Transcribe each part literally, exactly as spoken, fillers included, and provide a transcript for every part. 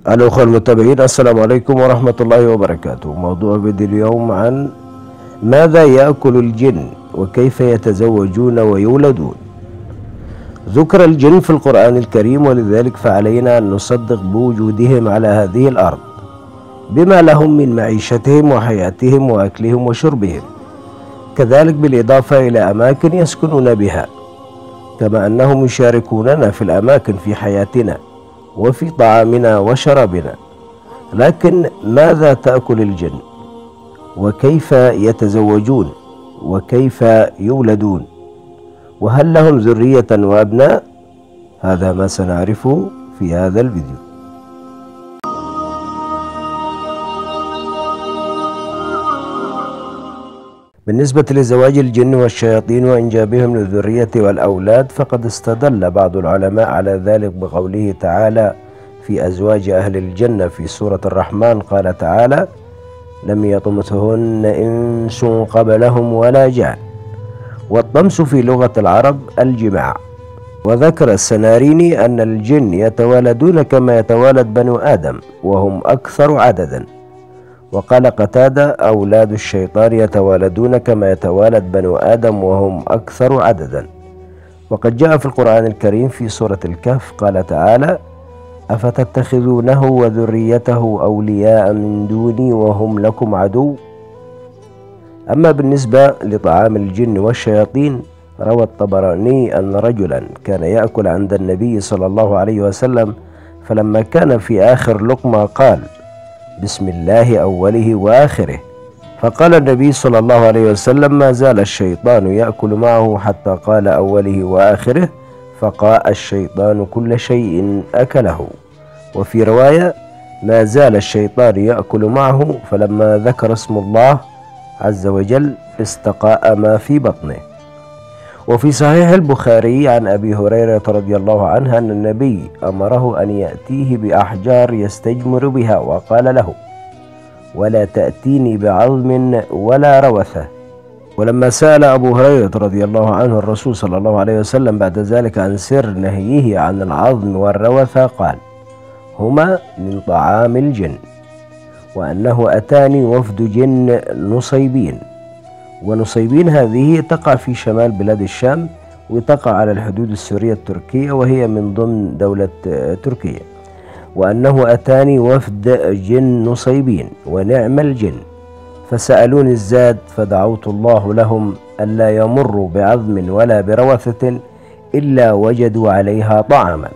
الأخوة المتابعين، السلام عليكم ورحمة الله وبركاته. موضوع فيديو اليوم عن ماذا يأكل الجن وكيف يتزوجون ويولدون. ذكر الجن في القرآن الكريم، ولذلك فعلينا أن نصدق بوجودهم على هذه الأرض بما لهم من معيشتهم وحياتهم وأكلهم وشربهم، كذلك بالإضافة إلى أماكن يسكنون بها، كما أنهم يشاركوننا في الأماكن في حياتنا وفي طعامنا وشرابنا. لكن ماذا تأكل الجن وكيف يتزوجون وكيف يولدون، وهل لهم ذرية وأبناء؟ هذا ما سنعرفه في هذا الفيديو. بالنسبة لزواج الجن والشياطين وإنجابهم للذرية والأولاد، فقد استدل بعض العلماء على ذلك بقوله تعالى في أزواج أهل الجنة في سورة الرحمن، قال تعالى: لم يطمثهن إنس قبلهم ولا جان. والطمس في لغة العرب الجماع. وذكر السناريني أن الجن يتوالدون كما يتوالد بنو آدم وهم أكثر عددا. وقال قتادة: أولاد الشيطان يتوالدون كما يتوالد بنو آدم وهم أكثر عددا. وقد جاء في القرآن الكريم في سورة الكهف قال تعالى: أفتتخذونه وذريته أولياء من دوني وهم لكم عدو. أما بالنسبة لطعام الجن والشياطين، روى الطبراني أن رجلا كان يأكل عند النبي صلى الله عليه وسلم، فلما كان في آخر لقمة قال: بسم الله أوله وآخره. فقال النبي صلى الله عليه وسلم: ما زال الشيطان يأكل معه حتى قال أوله وآخره، فقاء الشيطان كل شيء أكله. وفي رواية: ما زال الشيطان يأكل معه، فلما ذكر اسم الله عز وجل استقاء ما في بطنه. وفي صحيح البخاري عن أبي هريرة رضي الله عنه أن النبي أمره أن يأتيه بأحجار يستجمر بها، وقال له: ولا تأتيني بعظم ولا روثة. ولما سأل أبو هريرة رضي الله عنه الرسول صلى الله عليه وسلم بعد ذلك عن سر نهيه عن العظم والروثة، قال: هما من طعام الجن، وأنه أتاني وفد جن نصيبين. ونصيبين هذه تقع في شمال بلاد الشام، وتقع على الحدود السورية التركية، وهي من ضمن دولة تركيا. وأنه أتاني وفد جن نصيبين ونعم الجن، فسألوني الزاد، فدعوت الله لهم ألا يمروا بعظم ولا بروثة إلا وجدوا عليها طعاما.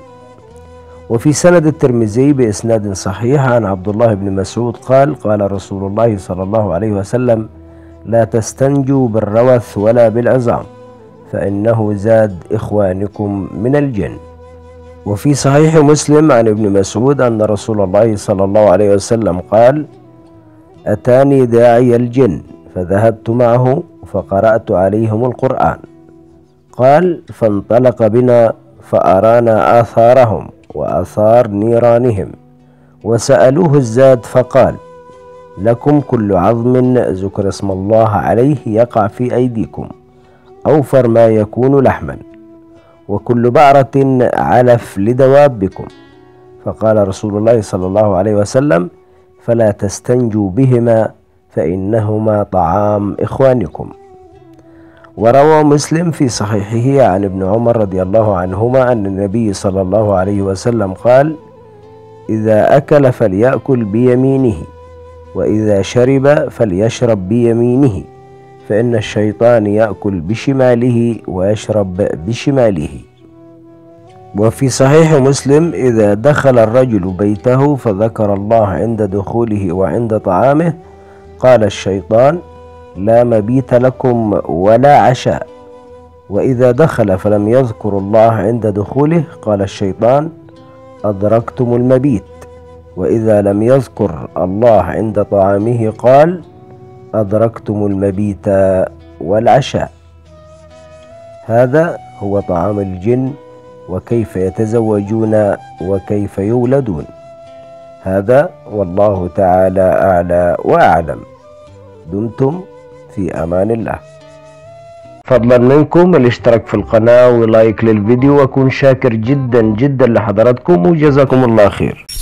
وفي سند الترمذي بإسناد صحيح عن عبد الله بن مسعود قال: قال رسول الله صلى الله عليه وسلم: لا تستنجوا بالروث ولا بالعظام، فإنه زاد إخوانكم من الجن. وفي صحيح مسلم عن ابن مسعود أن رسول الله صلى الله عليه وسلم قال: أتاني داعي الجن فذهبت معه فقرأت عليهم القرآن. قال: فانطلق بنا فأرانا آثارهم وآثار نيرانهم، وسألوه الزاد فقال: لكم كل عظم ذكر اسم الله عليه يقع في أيديكم، أوفر ما يكون لحما، وكل بعرة علف لدوابكم. فقال رسول الله صلى الله عليه وسلم: فلا تستنجوا بهما فإنهما طعام إخوانكم. وروى مسلم في صحيحه عن ابن عمر رضي الله عنهما أن النبي صلى الله عليه وسلم قال: إذا أكل فليأكل بيمينه، وإذا شرب فليشرب بيمينه، فإن الشيطان يأكل بشماله ويشرب بشماله. وفي صحيح مسلم: إذا دخل الرجل بيته فذكر الله عند دخوله وعند طعامه، قال الشيطان: لا مبيت لكم ولا عشاء. وإذا دخل فلم يذكر الله عند دخوله، قال الشيطان: أدركتم المبيت. وإذا لم يذكر الله عند طعامه، قال: أدركتم المبيت والعشاء. هذا هو طعام الجن وكيف يتزوجون وكيف يولدون. هذا والله تعالى أعلى وأعلم. دمتم في أمان الله. فضلا منكم الاشتراك في القناة ولايك للفيديو، وأكون شاكر جدا جدا لحضراتكم، وجزاكم الله خير.